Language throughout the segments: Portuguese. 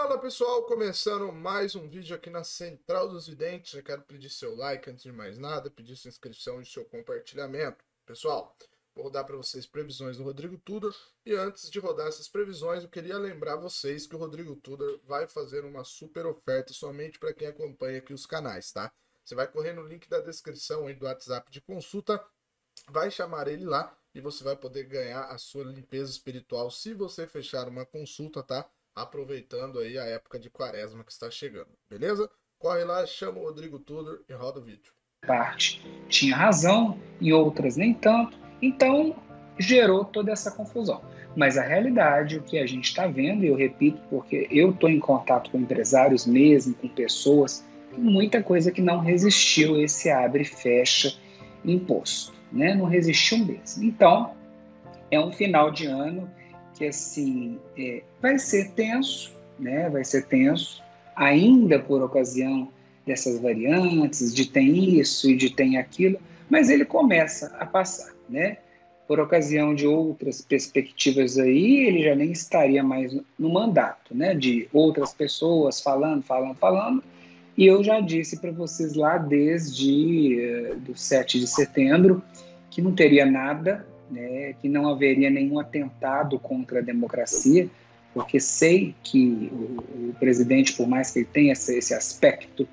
Fala pessoal, começando mais um vídeo aqui na Central dos Videntes. Eu quero pedir seu like antes de mais nada, pedir sua inscrição e seu compartilhamento. Pessoal, vou rodar para vocês previsões do Rodrigo Tudor. E antes de rodar essas previsões, eu queria lembrar vocês que o Rodrigo Tudor vai fazer uma super oferta somente para quem acompanha aqui os canais, tá? Você vai correr no link da descrição aí do WhatsApp de consulta, vai chamar ele lá e você vai poder ganhar a sua limpeza espiritual se você fechar uma consulta, tá? Aproveitando aí a época de quaresma que está chegando, beleza? Corre lá, chama o Rodrigo Tudor e roda o vídeo. Parte tinha razão, em outras nem tanto, então gerou toda essa confusão. Mas a realidade, o que a gente está vendo, e eu repito, porque eu estou em contato com empresários mesmo, com pessoas, tem muita coisa que não resistiu a esse abre e fecha imposto, né? Não resistiu mesmo. Então, é um final de ano que, assim, vai ser tenso, né? Vai ser tenso, ainda por ocasião dessas variantes, de tem isso e de tem aquilo, mas ele começa a passar, né? Por ocasião de outras perspectivas aí, ele já nem estaria mais no mandato, né? De outras pessoas falando, e eu já disse para vocês lá desde do 7 de setembro que não teria nada, né, que não haveria nenhum atentado contra a democracia, porque sei que o presidente, por mais que ele tenha esse aspecto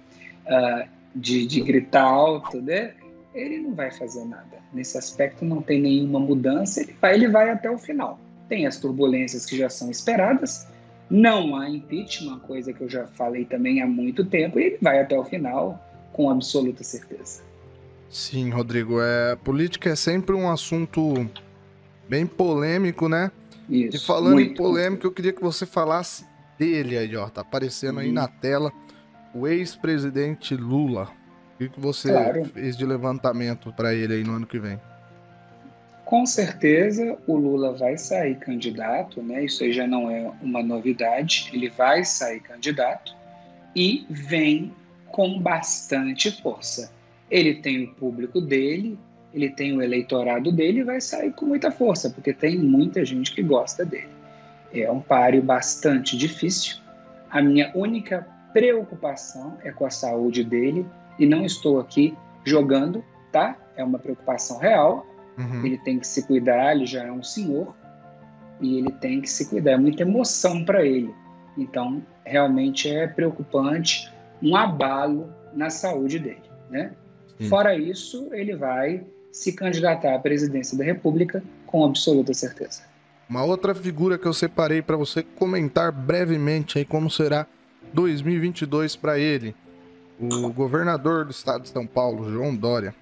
de gritar alto, né, ele não vai fazer nada. Nesse aspecto não tem nenhuma mudança, ele vai até o final. Tem as turbulências que já são esperadas, não há impeachment, coisa que eu já falei também há muito tempo, e ele vai até o final com absoluta certeza. Sim, Rodrigo, política é sempre um assunto bem polêmico, né? E Isso, falando em muito. polêmica, eu queria que você falasse dele aí, ó, tá aparecendo aí na tela, o ex-presidente Lula. O que você Claro. fez de levantamento para ele aí no ano que vem? Com certeza o Lula vai sair candidato, né? Isso aí já não é uma novidade. Ele vai sair candidato e vem com bastante força. Ele tem o público dele, ele tem o eleitorado dele e vai sair com muita força, porque tem muita gente que gosta dele. É um páreo bastante difícil. A minha única preocupação é com a saúde dele e não estou aqui jogando, tá? É uma preocupação real. Ele tem que se cuidar, ele já é um senhor e ele tem que se cuidar. É muita emoção para ele. Então, realmente é preocupante um abalo na saúde dele, né? Fora isso, ele vai se candidatar à presidência da República com absoluta certeza. Uma outra figura que eu separei para você comentar brevemente aí como será 2022 para ele, o governador do estado de São Paulo, João Dória.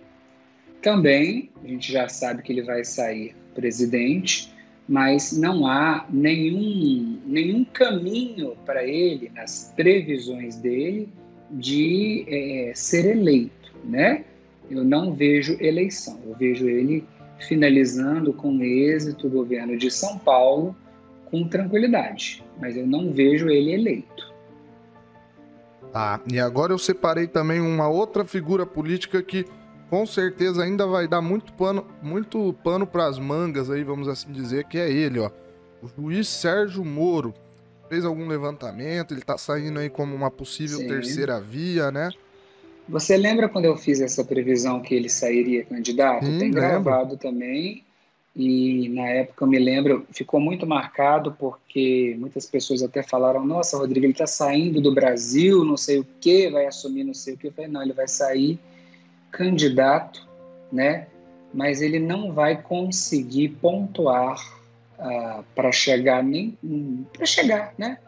Também a gente já sabe que ele vai sair presidente, mas não há nenhum caminho para ele, nas previsões dele, de ser eleito, né? Eu não vejo eleição, eu vejo ele finalizando com êxito o governo de São Paulo com tranquilidade, mas eu não vejo ele eleito. Tá, e agora eu separei também uma outra figura política que com certeza ainda vai dar muito pano para as mangas aí, vamos assim dizer, que é ele, ó. O juiz Sérgio Moro. Fez algum levantamento, ele tá saindo aí como uma possível Sim. terceira via, né? Você lembra quando eu fiz essa previsão que ele sairia candidato? Sim, Tem lembro. gravado também, e na época eu me lembro, ficou muito marcado porque muitas pessoas até falaram: nossa, Rodrigo, ele está saindo do Brasil, não sei o que, vai assumir não sei o que. Eu falei: não, ele vai sair candidato, né? Mas ele não vai conseguir pontuar para chegar para chegar, né?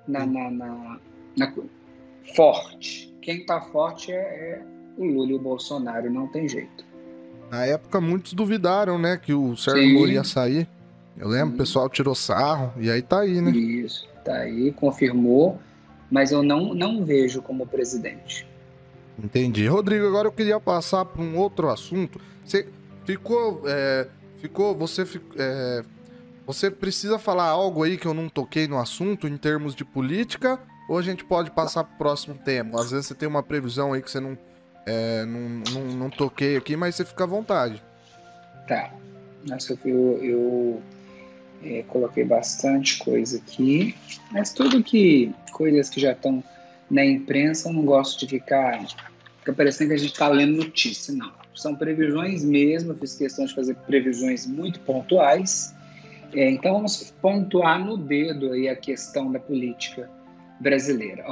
Na forte. Quem está forte é o Lula e o Bolsonaro, não tem jeito. Na época, muitos duvidaram, né, que o Sérgio Moro ia Sim, sair. Eu lembro, o pessoal tirou sarro, e aí tá aí, né? isso, tá aí, confirmou, mas eu não vejo como presidente. Entendi. Rodrigo, agora eu queria passar para um outro assunto. Você ficou. Você precisa falar algo aí que eu não toquei no assunto em termos de política? Ou a gente pode passar para o próximo tema? Às vezes você tem uma previsão aí que você não toquei aqui, mas você fica à vontade. Tá, nossa, eu Coloquei bastante coisa aqui, mas coisas que já estão na imprensa, eu não gosto de ficar parecendo que a gente está lendo notícia, não. São previsões mesmo, eu fiz questão de fazer previsões muito pontuais. Então vamos pontuar no dedo aí a questão da política brasileira.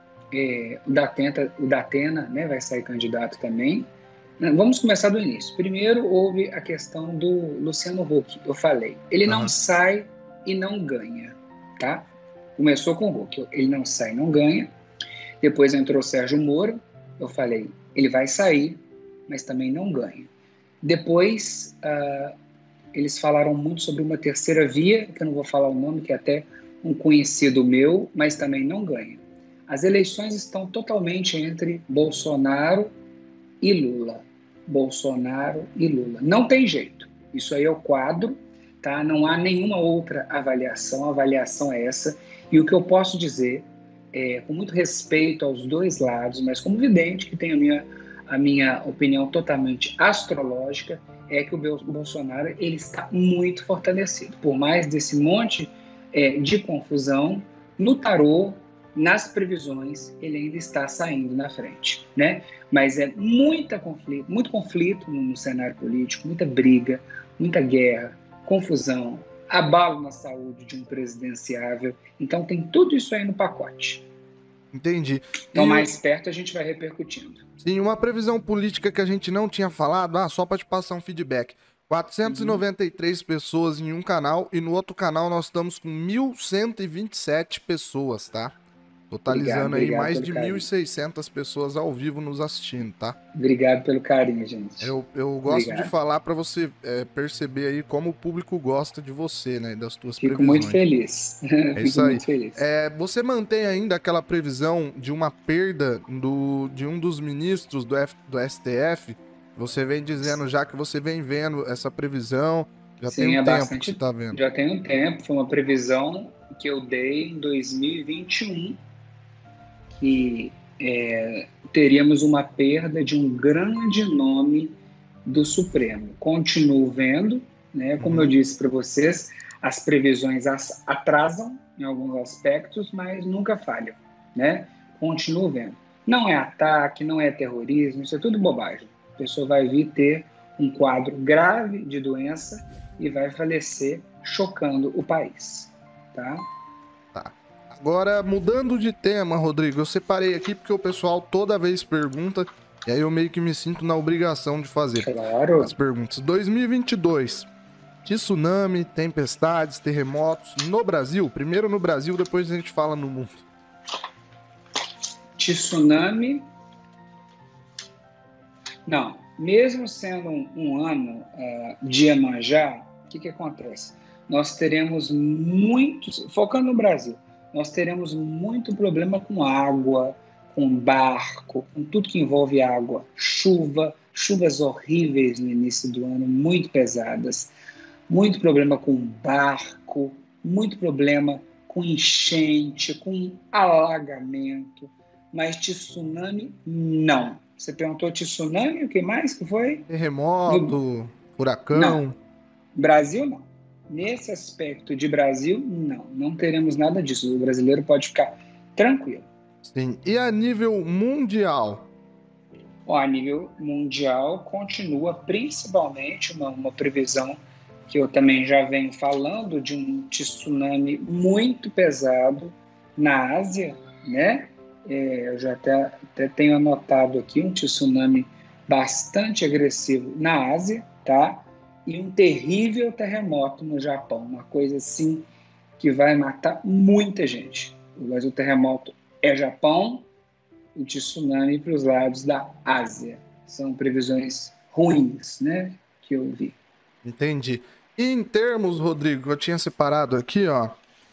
O Datena, né, vai sair candidato também. Vamos começar do início. Primeiro houve a questão do Luciano Huck, eu falei. Ele não sai e não ganha, tá? Começou com o Huck, ele não sai e não ganha. Depois entrou o Sérgio Moro, eu falei, ele vai sair, mas também não ganha. Depois, eles falaram muito sobre uma terceira via, que eu não vou falar o nome, que é até um conhecido meu, mas também não ganha. As eleições estão totalmente entre Bolsonaro e Lula. Bolsonaro e Lula. Não tem jeito. Isso aí é o quadro, tá? Não há nenhuma outra avaliação. A avaliação é essa. E o que eu posso dizer, com muito respeito aos dois lados, mas como vidente, que tem a minha opinião totalmente astrológica, é que o Bolsonaro ele está muito fortalecido. Por mais desse monte de confusão, no tarô, nas previsões, ele ainda está saindo na frente, né? Mas muito conflito no cenário político, muita briga, muita guerra, confusão, abalo na saúde de um presidenciável. Então tem tudo isso aí no pacote. Entendi. Então mais perto a gente vai repercutindo. Sim, uma previsão política que a gente não tinha falado, só para te passar um feedback. 493 pessoas em um canal e no outro canal nós estamos com 1.127 pessoas, tá? Totalizando aí mais de 1.600 pessoas ao vivo nos assistindo, tá? Obrigado pelo carinho, gente. Eu gosto de falar para você perceber aí como o público gosta de você, né? Das tuas previsões. Fico muito feliz. É isso aí. Você mantém ainda aquela previsão de uma perda de um dos ministros do STF? Você vem dizendo já que você vem vendo essa previsão. Já tem um tempo que você tá vendo. Já tem um tempo. Foi uma previsão que eu dei em 2021. Que teríamos uma perda de um grande nome do Supremo. Continuo vendo, né? Como eu disse para vocês, as previsões atrasam em alguns aspectos, mas nunca falham, né? Continuo vendo. Não é ataque, não é terrorismo, isso é tudo bobagem. A pessoa vai vir ter um quadro grave de doença e vai falecer, chocando o país, tá? Agora, mudando de tema, Rodrigo, eu separei aqui porque o pessoal toda vez pergunta, e aí eu meio que me sinto na obrigação de fazer as perguntas. 2022, tsunami, tempestades, terremotos no Brasil? Primeiro no Brasil, depois a gente fala no mundo. Tsunami, não. Mesmo sendo um ano de Iemanjá, o que acontece? Nós teremos focando no Brasil, nós teremos muito problema com água, com barco, com tudo que envolve água, chuvas horríveis no início do ano, muito pesadas, muito problema com barco, muito problema com enchente, com alagamento, mas tsunami, não. Você perguntou tsunami, o que mais que foi? Terremoto, furacão? Não. Brasil, não. Nesse aspecto de Brasil, não teremos nada disso. O brasileiro pode ficar tranquilo. Sim. E a nível mundial? A nível mundial, continua principalmente uma previsão que eu também já venho falando de um tsunami muito pesado na Ásia, né? Eu já até tenho anotado aqui um tsunami bastante agressivo na Ásia, tá? E um terrível terremoto no Japão, uma coisa assim que vai matar muita gente. Mas o terremoto é Japão, o tsunami para os lados da Ásia. São previsões ruins, né, que eu vi. Entendi. E em termos, Rodrigo, eu tinha separado aqui, ó,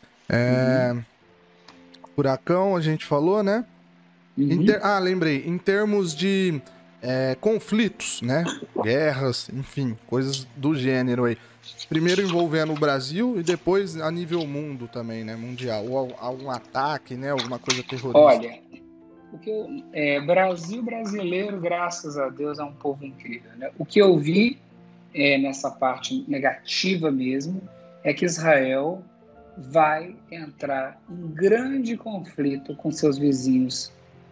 furacão, a gente falou, né? Lembrei. Em termos de conflitos, né? Guerras, enfim, coisas do gênero aí. Primeiro envolvendo o Brasil e depois a nível mundo também, né? Mundial. Ou algum ataque, né? Alguma coisa terrorista. Olha, Brasil brasileiro, graças a Deus, é um povo incrível, né? O que eu vi nessa parte negativa mesmo é que Israel vai entrar em grande conflito com seus vizinhos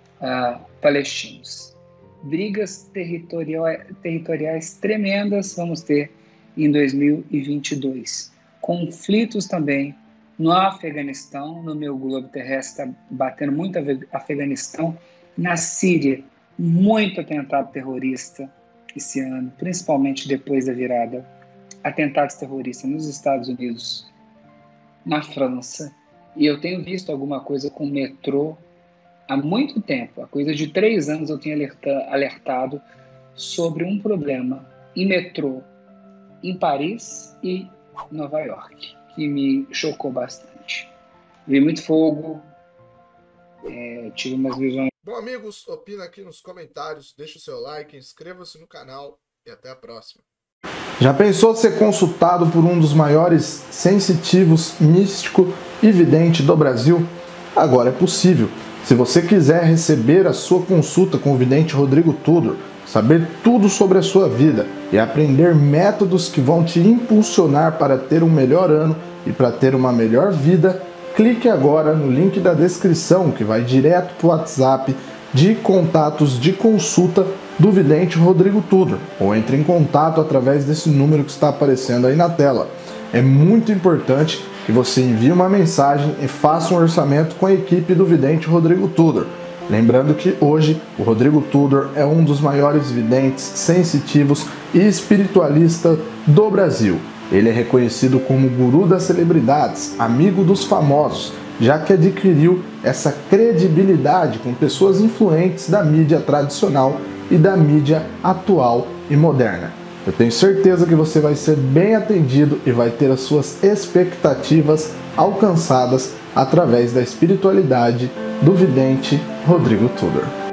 palestinos. Brigas territoriais tremendas vamos ter em 2022. Conflitos também no Afeganistão, no meu globo terrestre está batendo muito Afeganistão, na Síria, muito atentado terrorista esse ano, principalmente depois da virada, atentados terroristas nos Estados Unidos, na França, e eu tenho visto alguma coisa com o metrô há muito tempo, há coisa de 3 anos eu tenho alertado sobre um problema em metrô em Paris e Nova York, que me chocou bastante. Vi muito fogo, tive umas visões. Bom, amigos, opina aqui nos comentários, deixa o seu like, inscreva-se no canal e até a próxima. Já pensou ser consultado por um dos maiores sensitivos, místico e vidente do Brasil? Agora é possível. Se você quiser receber a sua consulta com o vidente Rodrigo Tudor, saber tudo sobre a sua vida e aprender métodos que vão te impulsionar para ter um melhor ano e para ter uma melhor vida, clique agora no link da descrição que vai direto para o WhatsApp de contatos de consulta do vidente Rodrigo Tudor, ou entre em contato através desse número que está aparecendo aí na tela. É muito importante que você envie uma mensagem e faça um orçamento com a equipe do vidente Rodrigo Tudor. Lembrando que hoje o Rodrigo Tudor é um dos maiores videntes sensitivos e espiritualistas do Brasil. Ele é reconhecido como guru das celebridades, amigo dos famosos, já que adquiriu essa credibilidade com pessoas influentes da mídia tradicional e da mídia atual e moderna. Eu tenho certeza que você vai ser bem atendido e vai ter as suas expectativas alcançadas através da espiritualidade do vidente Rodrigo Tudor.